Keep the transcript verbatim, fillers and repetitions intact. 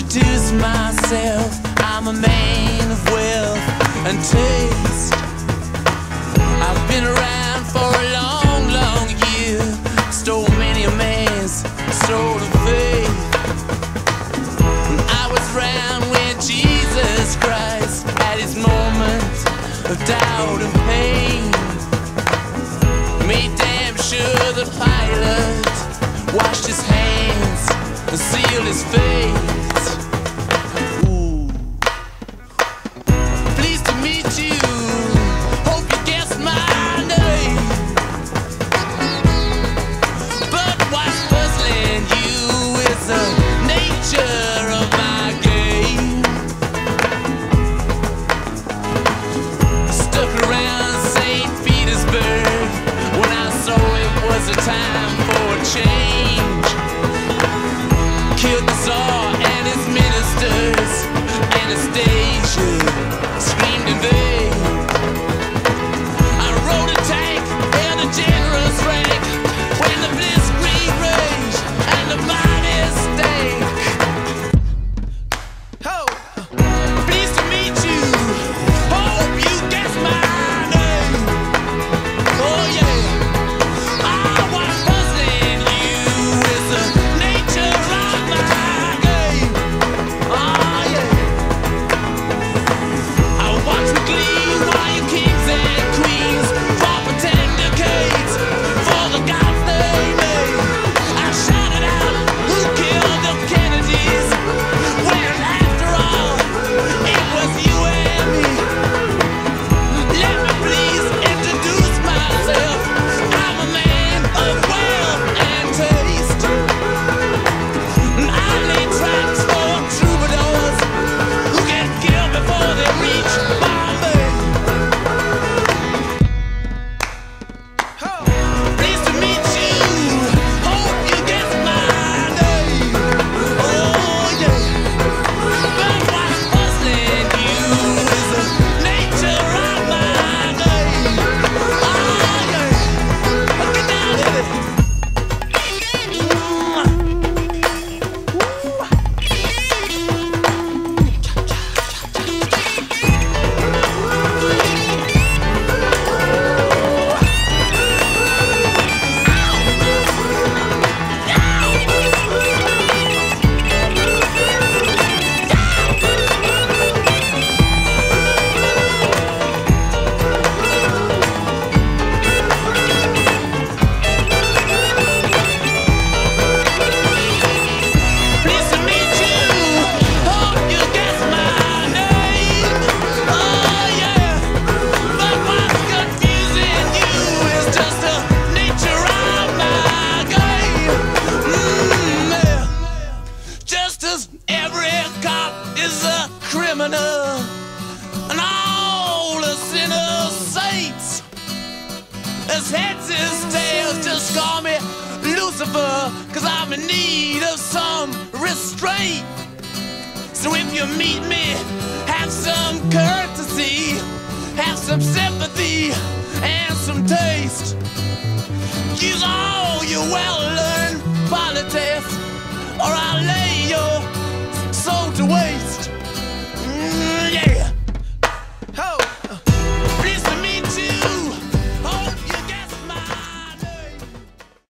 introduce myself. I'm a man of wealth and taste. I've been around for a long, long year. Stole many a man's soul of faith. I was around when Jesus Christ had his moment of doubt and pain. Made damn sure the pilot washed his hands and sealed his fate. Ooh. Pleased to meet you. Hope you guessed my name. But what's puzzling you is the nature of my game. Stuck around Saint Petersburg when I saw it was a time for a change. Killed the Tsar and his ministers. Anastasia screamed in vain. I rode a tank in a generous rank when the blitzkrieg raged and the mighty stank. Oh, pleased to meet you. Hope you guess my name. Oh yeah. Ah, what's puzzling you is the nature of my game. Oh yeah. I watch with glee while you kings and queens fought for ten decades for the gods they made. I shouted out, who killed the Kennedys? When after all, it was you and me. Let me please introduce myself. I'm a man of wealth and taste. I lay tracks for troubadours who get killed before they reach Bombay. Pleased to meet you. Hope you guess my name. Oh yeah. But what's puzzling you is the nature of my name. Oh yeah. Get down with it. Pleased to meet you. Hope you guess my name. Oh yeah. But what's confusing you is just the nature of my game. Mm, yeah. Just as every cop is a criminal and all the sinners saints. As heads is tails, just call me Lucifer, cause I'm in need of some restraint. So if you meet me, have some courtesy, have some sympathy, and some taste. Use all your well-learned